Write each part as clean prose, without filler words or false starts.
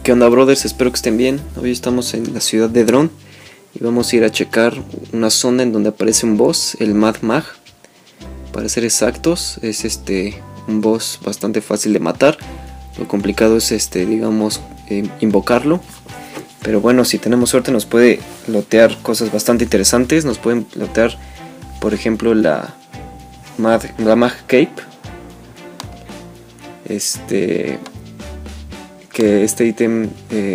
¿Qué onda, brothers? Espero que estén bien. Hoy estamos en la ciudad de Dron y vamos a ir a checar una zona en donde aparece un boss, el Mad Mag. Para ser exactos, es un boss bastante fácil de matar. Lo complicado es digamos, invocarlo. Pero bueno, si tenemos suerte nos puede lotear cosas bastante interesantes. Nos pueden lotear, por ejemplo, la Mag Cape. Que este ítem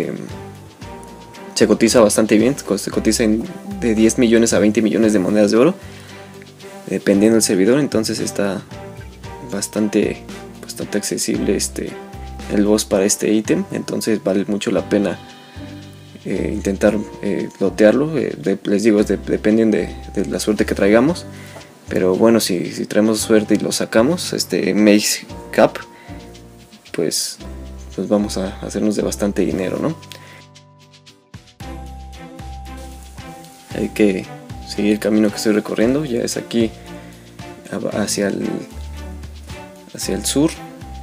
se cotiza bastante bien, se cotiza de 10 millones a 20 millones de monedas de oro, dependiendo del servidor. Entonces está bastante accesible el boss para este ítem. Entonces vale mucho la pena intentar lotearlo. Les digo, dependen de la suerte que traigamos. Pero bueno, si traemos suerte y lo sacamos, Maze Cap, pues vamos a hacernos de bastante dinero, ¿no? Hay que seguir el camino que estoy recorriendo. Ya es aquí hacia el sur.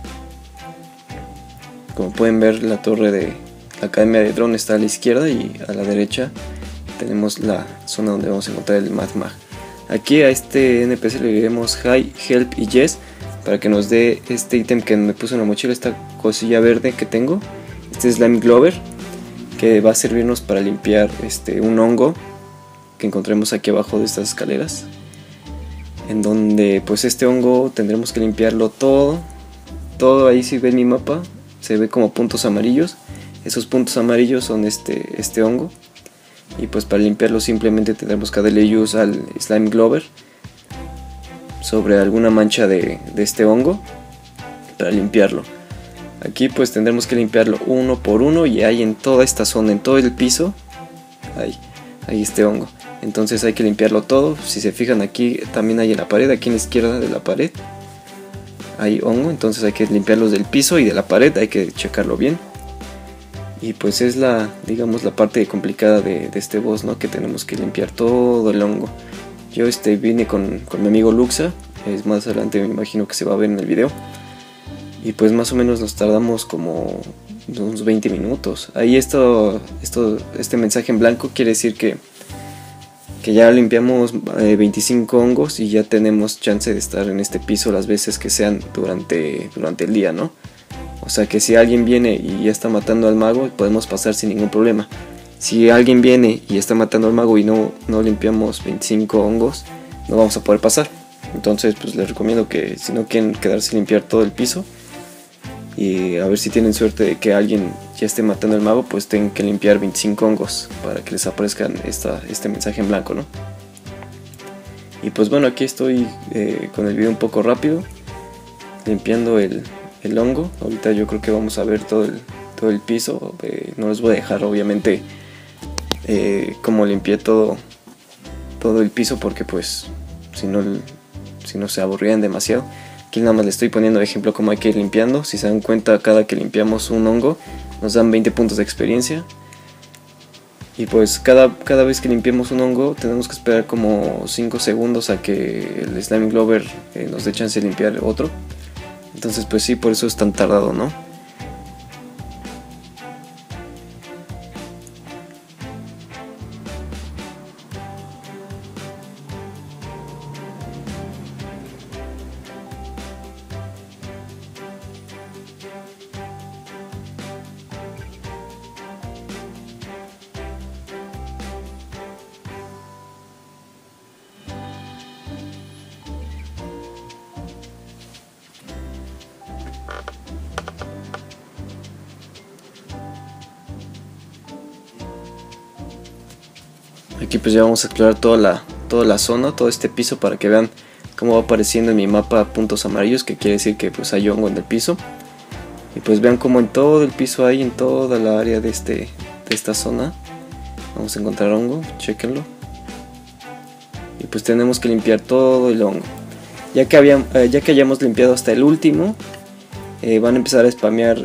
Como pueden ver, la torre de la Academia de Dron está a la izquierda y a la derecha tenemos la zona donde vamos a encontrar el Mad Mag. Aquí a este NPC le diremos Hi, Help y Yes para que nos dé este ítem que me puse en la mochila, esta cosilla verde que tengo, Slime Glover, que va a servirnos para limpiar un hongo que encontremos aquí abajo de estas escaleras, en donde pues este hongo tendremos que limpiarlo todo. Ahí, si ven mi mapa, se ve como puntos amarillos. Esos puntos amarillos son este hongo, y pues para limpiarlo simplemente tendremos que darle use al Slime Glover sobre alguna mancha de este hongo para limpiarlo. Aquí pues tendremos que limpiarlo uno por uno, y hay en toda esta zona, en todo el piso, hay este hongo. Entonces hay que limpiarlo todo. Si se fijan, aquí también hay en la pared, aquí en la izquierda de la pared hay hongo, entonces hay que limpiarlos del piso y de la pared, hay que checarlo bien. Y pues es digamos, la parte complicada de este boss, ¿no? Que tenemos que limpiar todo el hongo. Yo vine con mi amigo Luxa, más adelante me imagino que se va a ver en el video. Y pues más o menos nos tardamos como unos 20 minutos. Ahí este mensaje en blanco quiere decir que ya limpiamos 25 hongos y ya tenemos chance de estar en este piso las veces que sean durante el día, ¿no? O sea que si alguien viene y ya está matando al mago, podemos pasar sin ningún problema. Si alguien viene y está matando al mago y no limpiamos 25 hongos, no vamos a poder pasar. Entonces pues les recomiendo que si no quieren quedarse a limpiar todo el piso, y a ver si tienen suerte de que alguien ya esté matando al mago, pues tienen que limpiar 25 hongos para que les aparezcan este mensaje en blanco, ¿no? Y pues bueno, aquí estoy con el video un poco rápido, limpiando el hongo. Ahorita yo creo que vamos a ver todo el piso. No les voy a dejar obviamente como limpié todo el piso, porque pues si no se aburrían demasiado. Aquí nada más les estoy poniendo de ejemplo cómo hay que ir limpiando. Si se dan cuenta, cada que limpiamos un hongo nos dan 20 puntos de experiencia. Y pues cada vez que limpiemos un hongo tenemos que esperar como 5 segundos a que el Slime Glover nos dé chance de limpiar otro. Entonces pues sí, por eso es tan tardado, ¿no? Aquí pues ya vamos a explorar toda la zona, todo este piso, para que vean cómo va apareciendo en mi mapa puntos amarillos, que quiere decir que pues hay hongo en el piso. Y pues vean cómo en todo el piso hay, en toda la área de esta zona vamos a encontrar hongo, chequenlo. Y pues tenemos que limpiar todo el hongo. Ya que hayamos limpiado hasta el último, van a empezar a spamear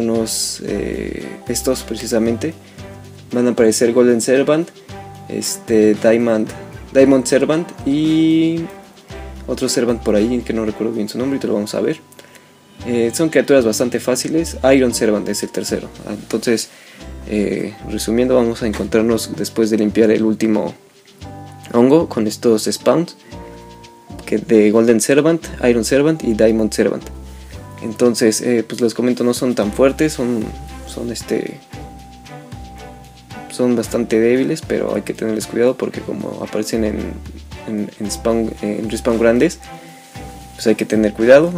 estos precisamente. Van a aparecer Golden Servant, Diamond Servant y otro Servant por ahí que no recuerdo bien su nombre, y te lo vamos a ver. Son criaturas bastante fáciles. Iron Servant es el tercero. Entonces, resumiendo, vamos a encontrarnos después de limpiar el último hongo con estos spawns de Golden Servant, Iron Servant y Diamond Servant. Entonces, pues les comento, no son tan fuertes, son bastante débiles, pero hay que tenerles cuidado porque como aparecen en respawn grandes, pues hay que tener cuidado.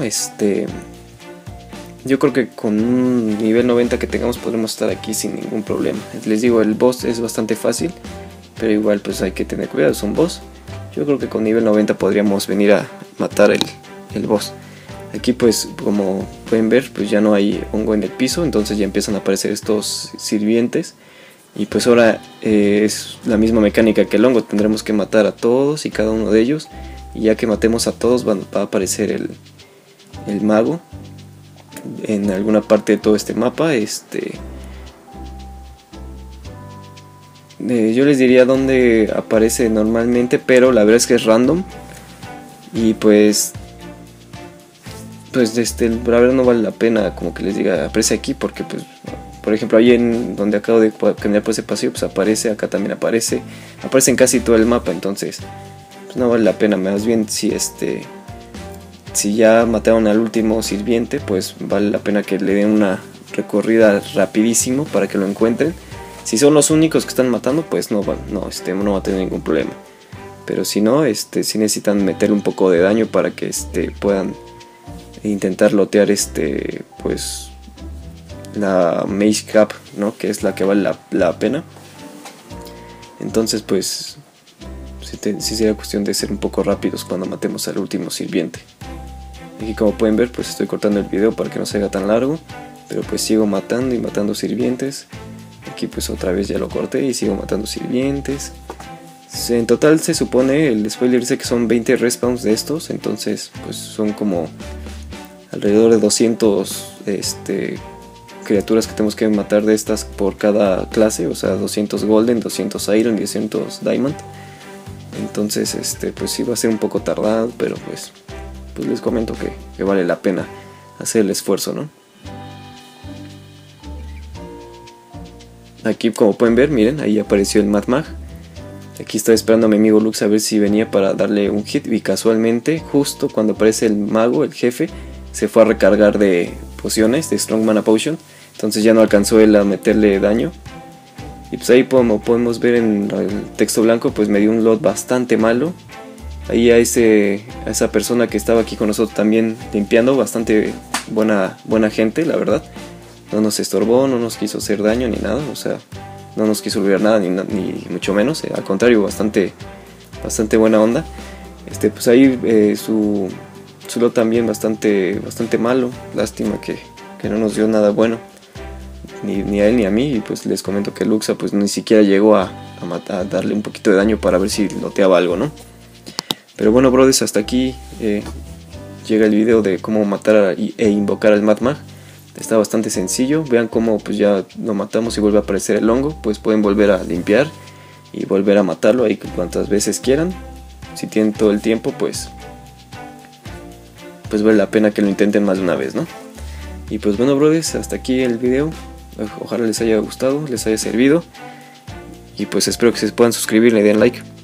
Yo creo que con un nivel 90 que tengamos podremos estar aquí sin ningún problema. Les digo, el boss es bastante fácil, pero igual pues hay que tener cuidado, es un boss. Yo creo que con nivel 90 podríamos venir a matar el boss. Aquí pues como pueden ver, pues ya no hay hongo en el piso, entonces ya empiezan a aparecer estos sirvientes. Y pues ahora es la misma mecánica que el hongo, tendremos que matar a todos y cada uno de ellos. Y ya que matemos a todos va a aparecer el mago en alguna parte de todo este mapa. Yo les diría dónde aparece normalmente, pero la verdad es que es random. Y pues la verdad no vale la pena como que les diga aparece aquí, porque pues por ejemplo ahí en donde acabo de caminar por ese pasillo pues aparece, acá también aparece en casi todo el mapa. Entonces pues no vale la pena. Más bien si ya mataron al último sirviente, pues vale la pena que le den una recorrida rapidísimo para que lo encuentren. Si son los únicos que están matando, pues no va a tener ningún problema. Pero si no, si necesitan meter un poco de daño para que puedan intentar lotear pues la Mage Cap, ¿no? Que es la que vale la pena. Entonces pues sí sería cuestión de ser un poco rápidos cuando matemos al último sirviente. Aquí como pueden ver pues estoy cortando el video para que no se haga tan largo, pero pues sigo matando y matando sirvientes. Aquí pues otra vez ya lo corté y sigo matando sirvientes. En total se supone, el spoiler dice que son 20 respawns de estos, entonces pues son como alrededor de 200 criaturas que tenemos que matar de estas por cada clase, o sea 200 Golden, 200 Iron y 200 Diamond. Entonces pues sí va a ser un poco tardado, pero pues les comento que vale la pena hacer el esfuerzo, ¿no? Aquí como pueden ver, miren, ahí apareció el Mad Mag. Aquí estaba esperando a mi amigo Lux a ver si venía para darle un hit, y casualmente justo cuando aparece el mago, el jefe, se fue a recargar de pociones, de Strong Mana Potion. Entonces ya no alcanzó él a meterle daño. Y pues ahí como podemos ver en el texto blanco, pues me dio un lot bastante malo. Ahí a esa persona que estaba aquí con nosotros también limpiando, bastante buena gente, la verdad. No nos estorbó, no nos quiso hacer daño ni nada, o sea, no nos quiso olvidar nada ni mucho menos, al contrario, bastante buena onda. Pues ahí su lot también bastante malo. Lástima que no nos dio nada bueno, ni a él ni a mí. Y pues les comento que Luxa pues ni siquiera llegó a darle un poquito de daño para ver si loteaba algo, ¿no? Pero bueno, brothers, hasta aquí llega el video de cómo matar e invocar al Mad Mag. Está bastante sencillo. Vean cómo pues ya lo matamos y vuelve a aparecer el hongo. Pues pueden volver a limpiar y volver a matarlo ahí cuantas veces quieran. Si tienen todo el tiempo, pues vale la pena que lo intenten más de una vez, ¿no? Y pues bueno, brothers, hasta aquí el video. Ojalá les haya gustado, les haya servido. Y pues espero que se puedan suscribir y le den like.